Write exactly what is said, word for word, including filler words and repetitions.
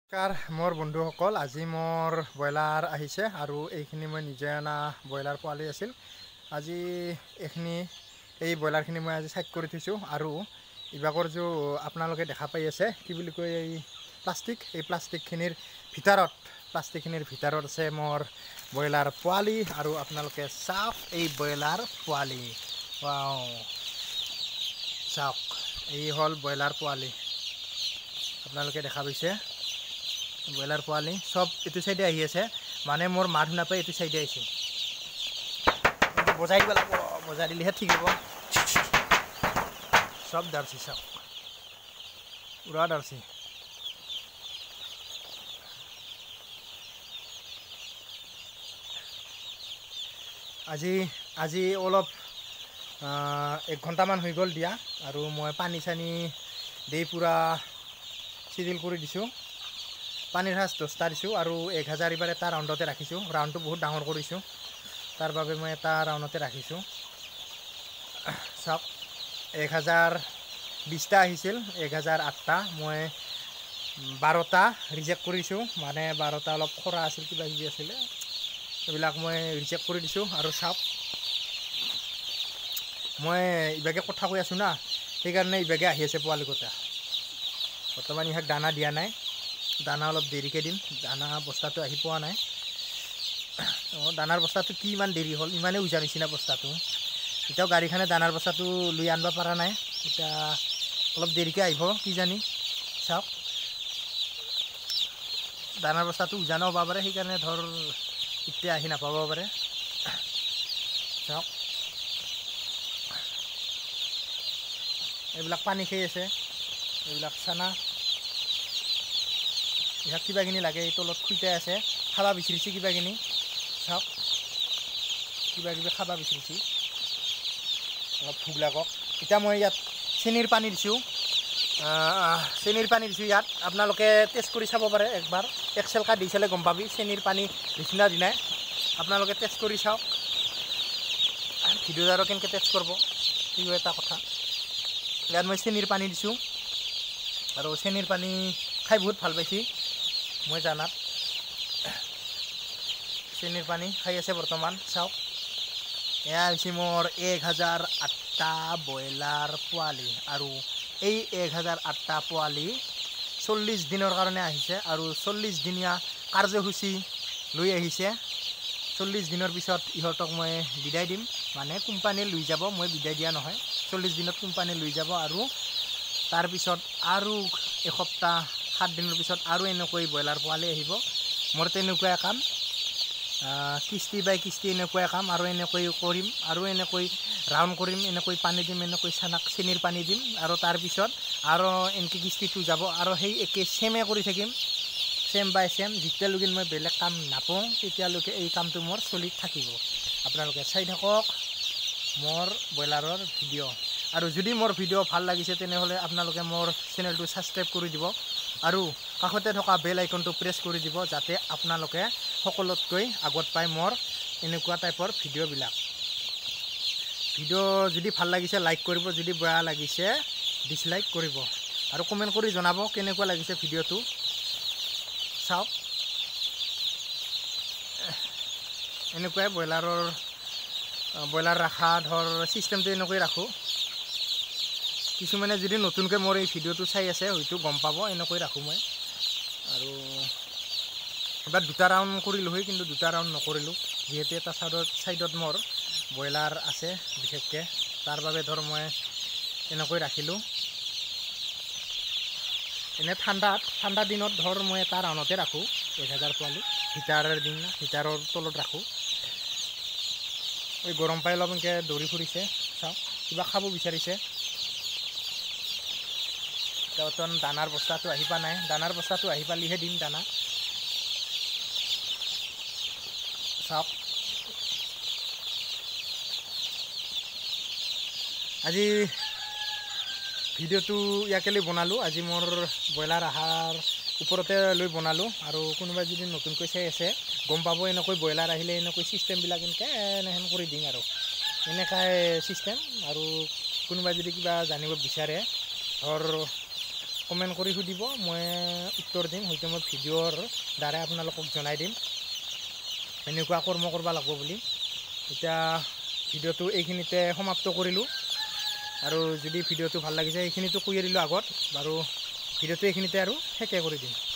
কাৰ মোৰ বন্ধুসকল আজি মোৰ ব্ৰইলাৰ আহিছে আৰু এইখিনি মই নিজে অনা ব্ৰইলাৰ পোৱালি আছিল। আজি এইখিনি এই ব্ৰইলাৰখিনি মই আজি সাইড কৰি থৈছোঁ আৰু ইবাগৰ যে আপোনালোকে দেখা পাই আছে কি বুলি কয় এই প্লাষ্টিক এই প্লাষ্টিকখিনিৰ ভিতৰত প্লাষ্টিকখিনিৰ ভিতৰত আছে মোৰ ব্ৰইলাৰ পোৱালি আৰু আপোনালোকে চাওক এই ব্ৰইলাৰ পোৱালি ৱাও চাওক এই হ'ল ব্ৰইলাৰ পোৱালি আপোনালোকে দেখা পাইছে ব্ৰইলাৰ পোৱালি সব এইটো সাইডে আহি আছে মানে মোৰ মাত শুনা পাই এইটো সাইডে আহিছে বজাই দিব লাগিব বজাই দিলেহে ঠিক হ'ব সব দাৰছি চাওক উৰা দাৰছি আজি আজি অলপ এক ঘণ্টামান হৈ গ'ল দিয়া আৰু মই পানী চানী দি পুৰা চিডিল কৰি দিছোঁ পানীৰ সাজ দহটা দিছোঁ আৰু এক হাজাৰ এইবাৰ এটা ৰাউণ্ডতে ৰাখিছোঁ ৰাউণ্ডটো বহুত ডাঙৰ কৰিছোঁ তাৰ বাবে মই এটা ৰাউণ্ডতে ৰাখিছোঁ চাওক এক হাজাৰ বিছটা আহিছিল এক হাজাৰ আঠটা মই বাৰটা ৰিজেক্ট কৰিছোঁ মানে বাৰটা অলপ খৰা আছিল কিবা কিবি আছিলে এইবিলাক মই ৰিজেক্ট কৰি দিছোঁ আৰু চাওক মই ইভাগে কথা কৈ আছোঁ না সেইকাৰণে ইভাগে আহি আছে পোৱালি কটা বৰ্তমান ইহাক দানা দিয়া নাই দানা অলপ দেৰিকৈ দিম দানা বস্তাটো আহি পোৱা নাই অঁ দানাৰ বস্তাটো কি ইমান দেৰি হ'ল ইমানেই উজা নিচিনা বস্তাটো এতিয়াও গাড়ীখনে দানাৰ বস্তাটো লৈ আনিব পৰা নাই এতিয়া অলপ দেৰিকৈ আহিব কি জানি চাওক দানাৰ বস্তাটো উজানো হ'ব পাৰে সেইকাৰণে ধৰ এতিয়া আহি নাপাব পাৰে চাওক এইবিলাক পানী খাই আছে এইবিলাক চানা ইয়াক কিবাখিনি লাগে এই তলত খুইটাই আছে খাবা বিচাৰিছে কিবাখিনি চাওক কিবা কিবি খাবা বিচাৰিছে অলপ ভোক লাগক এতিয়া মই ইয়াত চেনিৰ পানী দিছোঁ চেনিৰ পানী দিছোঁ ইয়াত আপোনালোকে টেষ্ট কৰি চাব পাৰে একবাৰ এক্সেল কাৰ্ড দি চালে গম পাবি চেনিৰ পানী দিছিনা দিনাই আপোনালোকে টেষ্ট কৰি চাওক ভিডিঅ'ত আৰু কেনেকৈ টেষ্ট কৰিব সেইটো এটা কথা ইয়াত মই চেনিৰ পানী দিছোঁ আৰু চেনিৰ পানী খাই বহুত ভাল পাইছি মই জানাত চেনিৰ পানী খাই আছে বৰ্তমান চাওক এয়া হৈছে মোৰ এক হাজাৰ আঠটা ব্ৰইলাৰ পোৱালি আৰু এই এক হাজাৰ আঠটা পোৱালি চল্লিছ দিনৰ কাৰণে আহিছে আৰু চল্লিছ দিনীয়া কাৰ্যসূচী লৈ আহিছে চল্লিছ দিনৰ পিছত ইহঁতক মই বিদায় দিম মানে কোম্পানীয়ে লৈ যাব মই বিদায় দিয়া নহয় চল্লিছ দিনত কোম্পানীয়ে লৈ যাব আৰু তাৰপিছত আৰু এসপ্তাহ সাত দিনৰ পিছত আৰু এনেকৈ ব্ৰইলাৰ পোৱালি আহিব মোৰ তেনেকুৱা কাম কিস্তি বাই কিস্তি এনেকুৱা কাম আৰু এনেকৈ কৰিম আৰু এনেকৈ ৰাউণ্ড কৰিম এনেকৈ পানী দিম এনেকৈ চানাক চেনিৰ পানী দিম আৰু তাৰপিছত আৰু এনেকৈ কিস্তিটো যাব আৰু সেই একে চেমে কৰি থাকিম চেম বাই চেম যেতিয়ালৈকে মই বেলেগ কাম নাপাওঁ তেতিয়ালৈকে এই কামটো মোৰ চলি থাকিব আপোনালোকে চাই থাকক মোৰ ব্ৰইলাৰৰ ভিডিঅ' আৰু যদি মোৰ ভিডিঅ' ভাল লাগিছে তেনেহ'লে আপোনালোকে মোৰ চেনেলটো ছাবস্ক্ৰাইব কৰি দিব আৰু কাষতে থকা বেল আইকনটো প্ৰেছ কৰি দিব যাতে আপোনালোকে সকলোতকৈ আগত পায় মোৰ এনেকুৱা টাইপৰ ভিডিঅ'বিলাক ভিডিঅ' যদি ভাল লাগিছে লাইক কৰিব যদি বেয়া লাগিছে ডিছলাইক কৰিব আৰু কমেণ্ট কৰি জনাব কেনেকুৱা লাগিছে ভিডিঅ'টো চাওক এনেকুৱাই ব্ৰইলাৰৰ ব্ৰইলাৰ ৰখা ধৰ ছিষ্টেমটো এনেকৈ ৰাখোঁ কিছুমানে যদি নতুনকৈ মোৰ এই ভিডিঅ'টো চাই আছে হয়তো গম পাব এনেকৈ ৰাখোঁ মই আৰু এবাৰ দুটা ৰাউণ্ড কৰিলোঁ হয় কিন্তু দুটা ৰাউণ্ড নকৰিলোঁ যিহেতু এটা ছাইডত ছাইডত মোৰ ব্ৰইলাৰ আছে বিশেষকৈ তাৰ বাবে ধৰ মই এনেকৈ ৰাখিলোঁ এনে ঠাণ্ডাত ঠাণ্ডা দিনত ধৰ মই এটা ৰাউণ্ডতে ৰাখোঁ এক হাজাৰ পোৱালি হিটাৰৰ দিন হিটাৰৰ তলত ৰাখোঁ এই গৰম পাই অলপ এনেকৈ দৌৰি ফুৰিছে চাওক কিবা খাব বিচাৰিছে বৰ্তমান দানাৰ বস্তাটো আহি পোৱা নাই দানাৰ বস্তাটো আহি পালিহে দিম দানা চাওক আজি ভিডিঅ'টো ইয়াকে লৈ বনালোঁ আজি মোৰ ব্ৰইলাৰ আহাৰ ওপৰতে লৈ বনালোঁ আৰু কোনোবাই যদি নতুনকৈ চাই আছে গম পাব এনেকৈ ব্ৰইলাৰ আহিলে এনেকৈ ছিষ্টেমবিলাক এনেকৈ এনেহেন কৰি দিম আৰু এনেকুৱাই ছিষ্টেম আৰু কোনোবাই যদি কিবা জানিব বিচাৰে ধৰ কমেণ্ট কৰি সুধিব, মই উত্তৰ দিম, হয়তো মই ভিডিঅ'ৰ দ্বাৰাই আপোনালোকক জনাই দিম এনেকুৱা কৰ্ম কৰিব লাগিব বুলি। এতিয়া ভিডিঅ'টো এইখিনিতে সমাপ্ত কৰিলোঁ, আৰু যদি ভিডিঅ'টো ভাল লাগিছে এইখিনিতো কৈয়ে দিলোঁ আগত, বাৰু ভিডিঅ'টো এইখিনিতে আৰু শেষে কৰি দিম।